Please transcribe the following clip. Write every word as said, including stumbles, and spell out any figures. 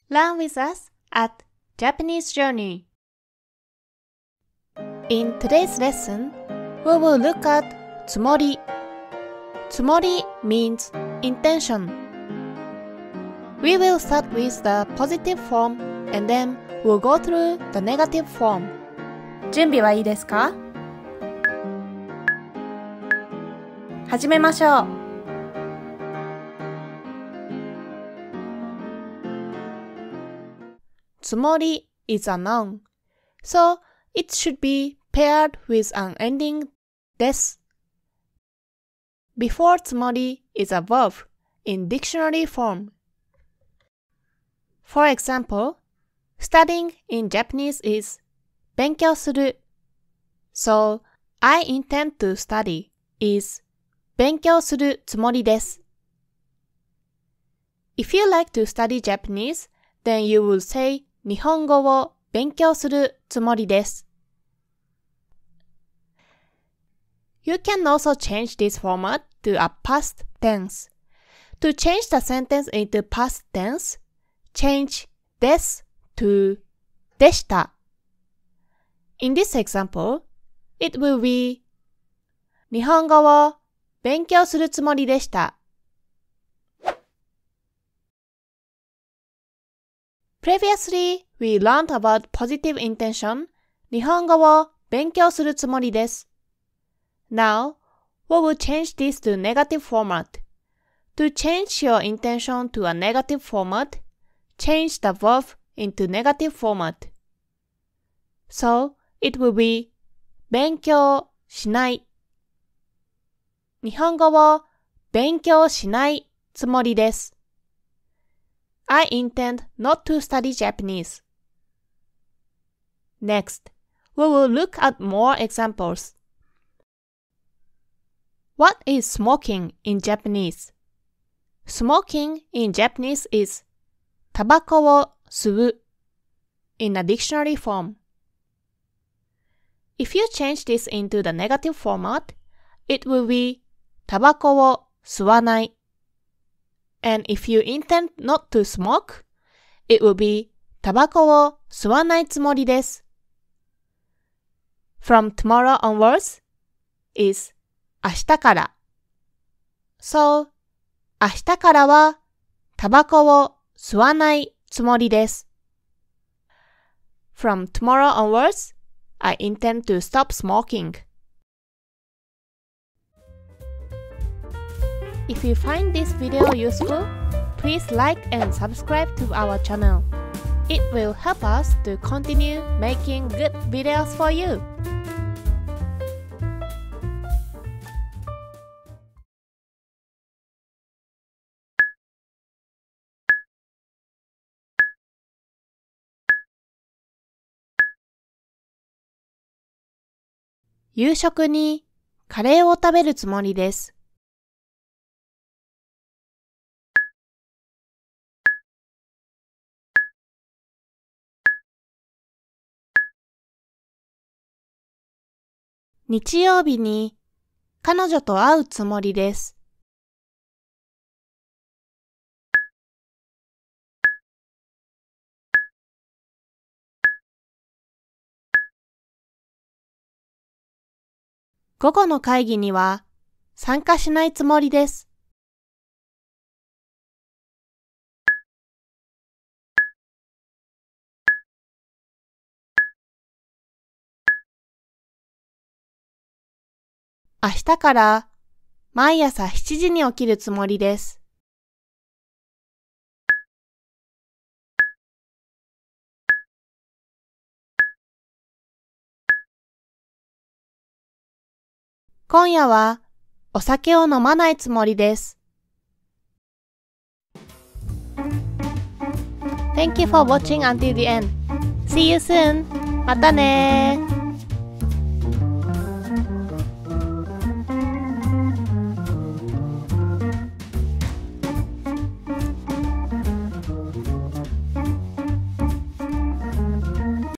Learn with us at Japanese Journey. In today's lesson, we will look at tsumori. Tsumori means intention. We will start with the positive form and then we'll go through the negative form. 準備はいいですか？始めましょう。 Tsumori is a noun, so it should be paired with an ending des. Before tsumori is a verb in dictionary form. For example, studying in Japanese is 勉強する. So, I intend to study is 勉強するつもりです. If you like to study Japanese, then you will say 日本語を勉強するつもりです. You can also change this format to a past tense. To change the sentence into past tense, change です to でした. In this example, it will be 日本語を勉強するつもりでした. Previously, we learned about positive intention. 日本語を勉強するつもりです. Now, we will change this to negative format. To change your intention to a negative format, change the verb into negative format. So, it will be 勉強しない. 日本語を勉強しないつもりです. I intend not to study Japanese. Next, we will look at more examples. What is smoking in Japanese? Smoking in Japanese is タバコを吸う in a dictionary form. If you change this into the negative format, it will be タバコを吸わない. And if you intend not to smoke, it will be タバコを吸わないつもりです. From tomorrow onwards is 明日から. So, 明日からはタバコを吸わないつもりです. From tomorrow onwards, I intend to stop smoking. If you find this video useful, please like and subscribe to our channel. It will help us to continue making good videos for you.「夕食にカレーを食べるつもりです。日曜日に彼女と会うつもりです。午後の会議には参加しないつもりです。明日から毎朝しちじに起きるつもりです。今夜はお酒を飲まないつもりです。Thank you for watching until the end. See you soon. またねー。